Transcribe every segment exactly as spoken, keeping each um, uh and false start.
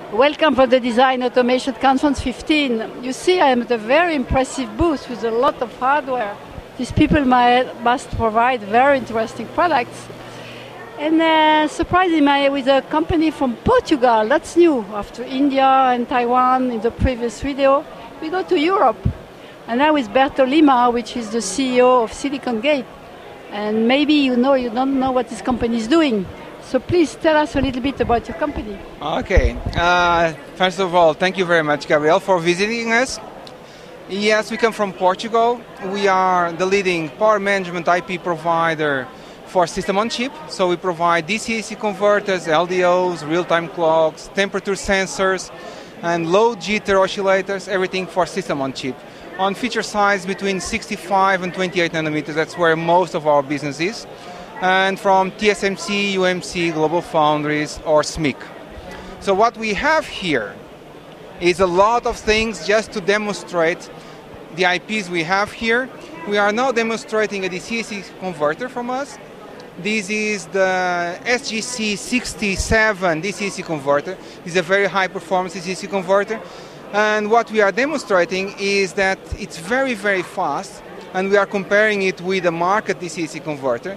Welcome for the Design Automation Conference fifteen. You see, I am at a very impressive booth with a lot of hardware. These people might, must provide very interesting products. And uh, surprisingly, with a company from Portugal, that's new. After India and Taiwan in the previous video, we go to Europe. And now with Floriberto Lima, which is the C E O of SiliconGate. And maybe you know, you don't know what this company is doing. So please tell us a little bit about your company. Okay. Uh, first of all, thank you very much, Gabriel, for visiting us. Yes, we come from Portugal. We are the leading power management I P provider for system on chip. So we provide D C A C converters, L D Os, real-time clocks, temperature sensors, and low jitter oscillators, everything for system on chip. On feature size between sixty-five and twenty-eight nanometers, that's where most of our business is. And from T S M C, U M C, Global Foundries, or S M I C. So what we have here is a lot of things just to demonstrate the I Ps we have here. We are now demonstrating a D C A C converter from us. This is the S G C sixty-seven D C A C converter. It's a very high performance D C A C converter. And what we are demonstrating is that it's very, very fast, and we are comparing it with the market D C A C converter.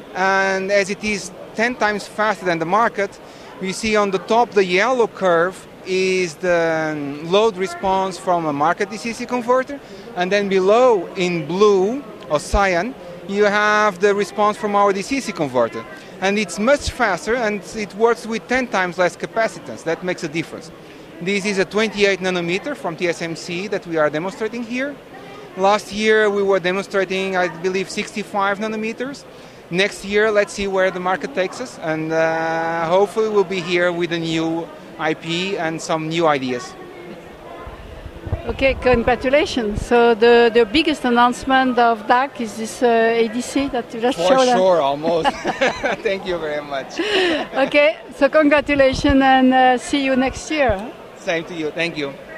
And as it is ten times faster than the market, we see on the top the yellow curve is the load response from a market D C A C converter, and then below in blue or cyan you have the response from our D C A C converter. And it's much faster, and it works with ten times less capacitance. That makes a difference. This is a twenty-eight nanometer from T S M C that we are demonstrating here. Last year we were demonstrating, I believe, sixty-five nanometers. Next year, let's see where the market takes us, and uh, hopefully we'll be here with a new I P and some new ideas. Okay, congratulations. So the, the biggest announcement of D A C is this uh, A D C that you just For showed us. For sure, almost. Thank you very much. Okay, so congratulations, and uh, see you next year. Same to you. Thank you.